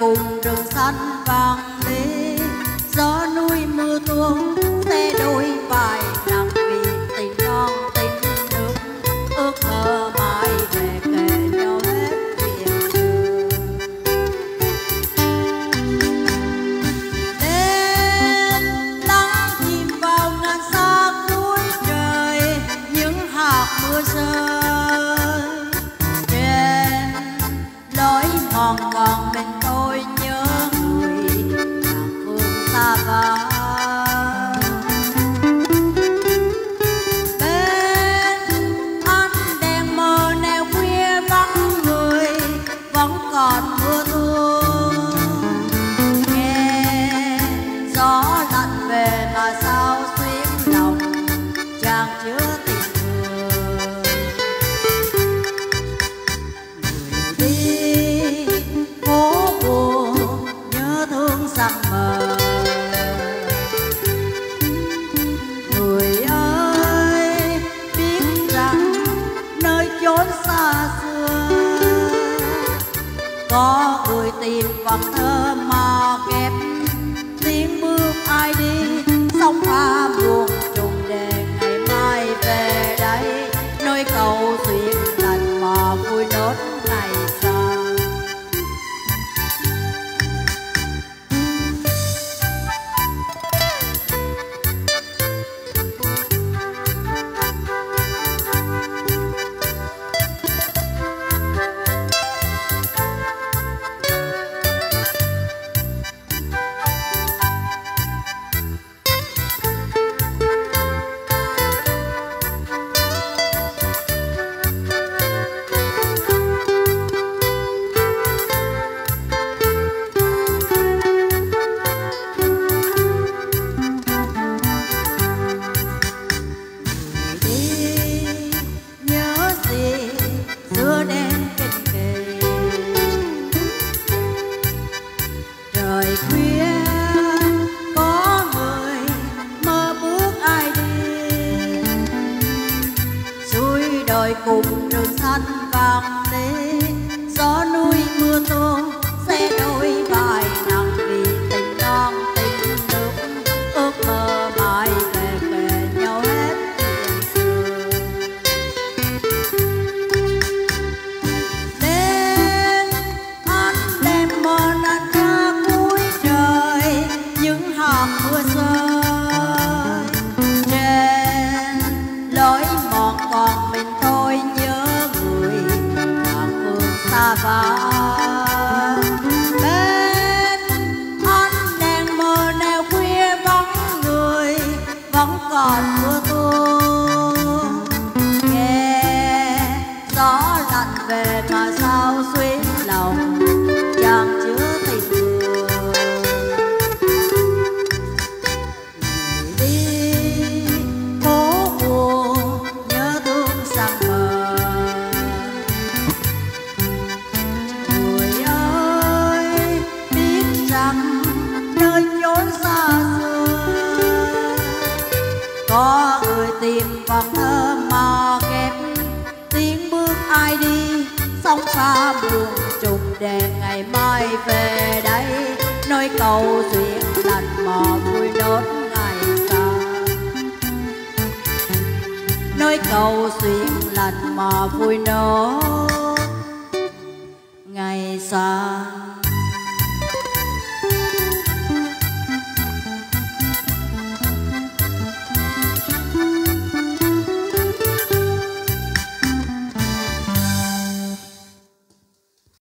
cùng rừng xanh vàng lê, gió núi mưa tuôn xe đôi vai nặng vì tình non tình nước, ước mơ mãi về kề nhau hết chuyện xưa. Đêm lắng chìm vào ngàn xa cuối trời, những hạt mưa rơi trên lối mòn còn mình tôi nhớ người nàng phương xa vời. Bên ánh đèn mờ nẻo khuya vắng người, vẫn còn mưa tuôn. Nghe gió lạnh về mà sao xuyến lòng chàng chứa tình thương. Người đi phố buồn nhớ thương rằng mờ. Người ơi biết rằng nơi chốn xa xưa, có người tìm vần thơ mà ghép tiếng bước ai đi, sông pha buồn trùng đề ngày mai về đây, nơi cầu duyên lành mà vui nốt ngày xa. Trời khuya có người mơ bước ai đi, xuôi đồi cùng rừng xanh vàng lê, gió núi mưa tuôn xe đôi vai nặng vì tình non tình nước, ước mơ mãi về kề nhau hết chuyện xưa. Đêm ánh đèn mờ nàn ca cuối trời, những hạt mưa rơi trên lối mòn còn mình thôi nhớ người nàng phương xa vời. Bên ánh đèn mờ nẻo khuya vắng người, vẫn còn mưa tuôn. Nghe gió lạnh về mà sao xuyến lòng chàng chứa tình thương. Người đi phố buồn nhớ thương rằng mờ. Người ơi biết rằng nơi chốn xa xưa, có người tìm vần thơ mà ghép tiếng bước ai đi, sông pha buồn trùng đề ngày mai về đây, nơi cầu duyên lành mà vui nốt ngày xa. Nơi cầu duyên lành mà vui nốt